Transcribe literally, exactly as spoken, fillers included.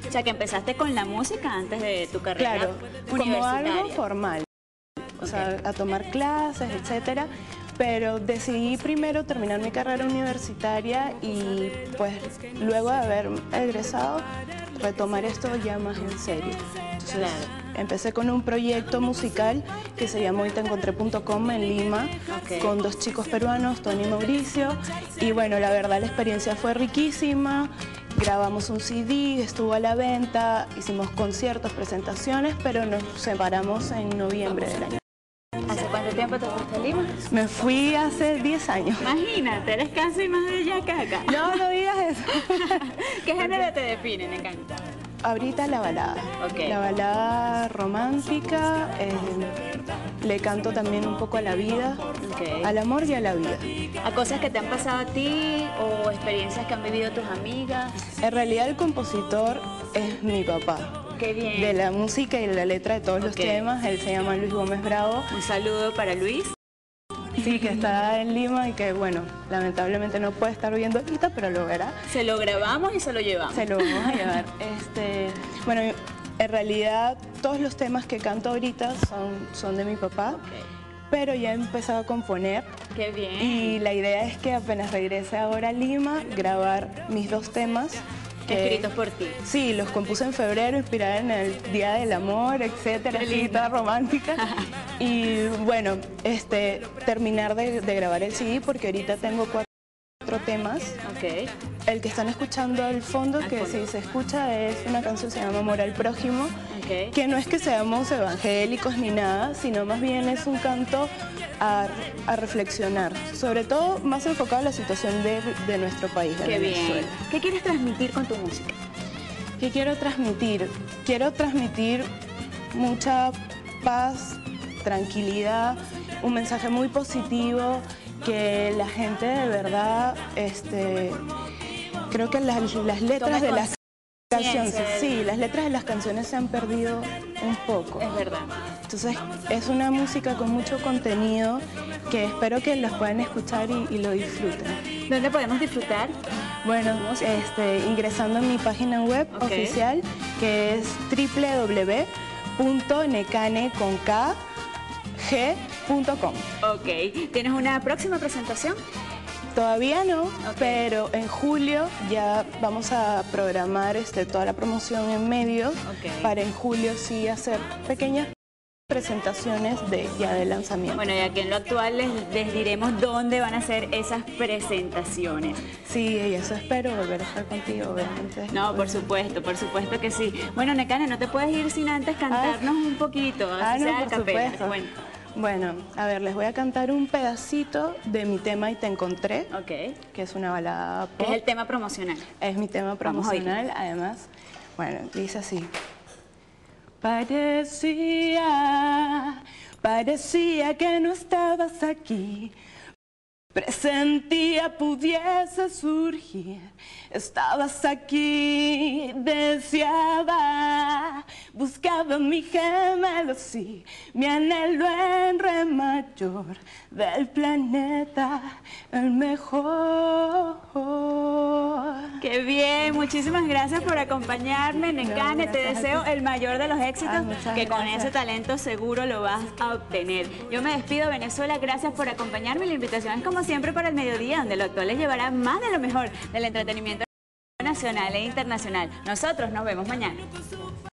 O sea, que empezaste con la música antes de tu carrera Claro, como algo formal, o okay. sea, a tomar clases, etcétera. Pero decidí primero terminar mi carrera universitaria y pues luego de haber egresado, retomar esto ya más en serio. Entonces, claro. Empecé con un proyecto musical que se llamó itencontré punto com en Lima, okay. con dos chicos peruanos, Tony y Mauricio. Y bueno, la verdad la experiencia fue riquísima. Grabamos un C D, estuvo a la venta, hicimos conciertos, presentaciones, pero nos separamos en noviembre del año. ¿Hace cuánto tiempo te fuiste a Lima? Me fui hace diez años. Imagínate, eres casi más de allá que acá. No, no digas eso. ¿Qué género te define, Nekane? Ahorita la balada. Okay. La balada romántica, eh, le canto también un poco a la vida, okay. al amor y a la vida. ¿A cosas que te han pasado a ti o experiencias que han vivido tus amigas? En realidad el compositor es mi papá. Qué bien. De la música y de la letra de todos okay. los temas. Él se llama Luis Gómez Bravo. Un saludo para Luis. Sí, que está en Lima y que, bueno, lamentablemente no puede estar viendo ahorita, pero lo verá. Se lo grabamos y se lo llevamos. Se lo vamos a llevar. Este, bueno, en realidad todos los temas que canto ahorita son, son de mi papá, okay. pero ya he empezado a componer. Qué bien. Y la idea es que apenas regrese ahora a Lima, grabar mis dos temas. Que, escritos por ti. Sí, los compuse en febrero, inspirada en el Día del Amor, etcétera, así, toda romántica. Y bueno, este, terminar de, de grabar el C D porque ahorita tengo cuatro temas. Okay. El que están escuchando al fondo, al que fondo. Si se escucha, es una canción que se llama Amor al Prójimo, okay. que no es que seamos evangélicos ni nada, sino más bien es un canto a, a reflexionar, sobre todo más enfocado a la situación de, de nuestro país, de Qué Venezuela. Bien. ¿Qué quieres transmitir con tu música? ¿Qué quiero transmitir? Quiero transmitir mucha paz, tranquilidad, un mensaje muy positivo, que la gente de verdad, este, creo que las, las letras de las canciones, sí, las letras de las canciones se han perdido un poco. Es verdad. Entonces es una música con mucho contenido que espero que las puedan escuchar y, y lo disfruten. ¿Dónde podemos disfrutar? Bueno, este, ingresando en mi página web okay. oficial, que es doble u doble u doble u punto nekane con k g punto com. Ok. ¿Tienes una próxima presentación? Todavía no, okay. pero en julio ya vamos a programar este, toda la promoción en medios okay. para en julio sí hacer pequeñas presentaciones de, ya de lanzamiento. Bueno, y aquí en lo actual les, les diremos dónde van a ser esas presentaciones. Sí, y eso espero, volver a estar contigo, obviamente. No, por supuesto, por supuesto que sí. Bueno, Nekane, no te puedes ir sin antes cantarnos ah. un poquito, así ah, no, sea por capela. supuesto. Bueno. Bueno, a ver, les voy a cantar un pedacito de mi tema Y te encontré, okay. que es una balada pop. Es el tema promocional. Es mi tema promocional, además. Bueno, dice así. Parecía, parecía que no estabas aquí. Presentía pudiese surgir. Estabas aquí, deseaba, buscaba mi gemelo, sí, mi anhelo en re mayor del planeta, el mejor. ¡Qué bien! Muchísimas gracias por acompañarme, Nekane. No, te deseo el mayor de los éxitos, ah, que con gracias. Ese talento seguro lo vas a obtener. Yo me despido, Venezuela, gracias por acompañarme. La invitación es como siempre para el mediodía, donde lo actual les llevará más de lo mejor del entretenimiento nacional e internacional. Nosotros nos vemos mañana.